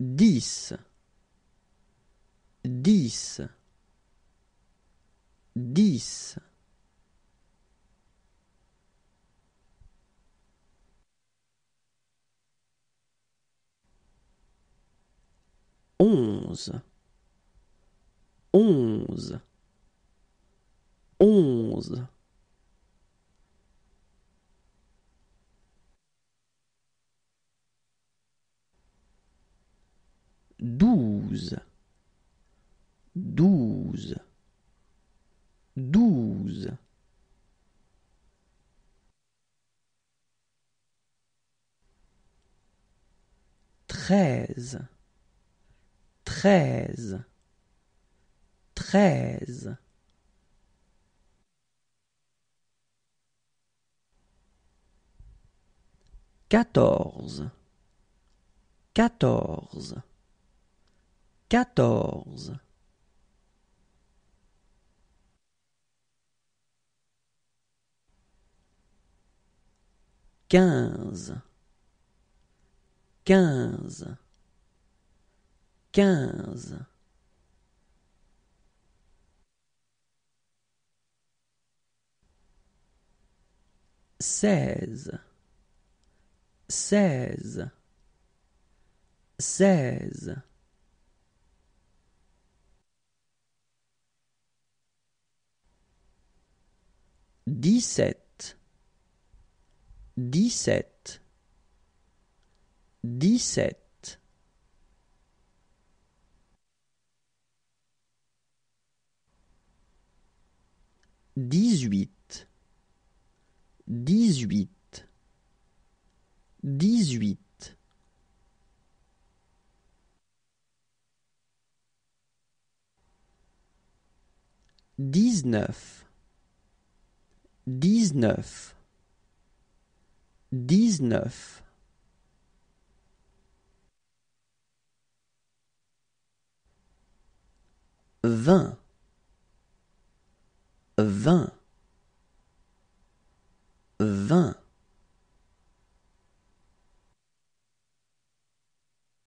10, 10, 10. 11, 11, 11. 12, 12, 12. 13, 13, 13. 14, 14, 14. 15, 15, 15. 16, 16, 16. 17, 17, 17. 18, 18, 18. 19, 19, 19. 20, 20,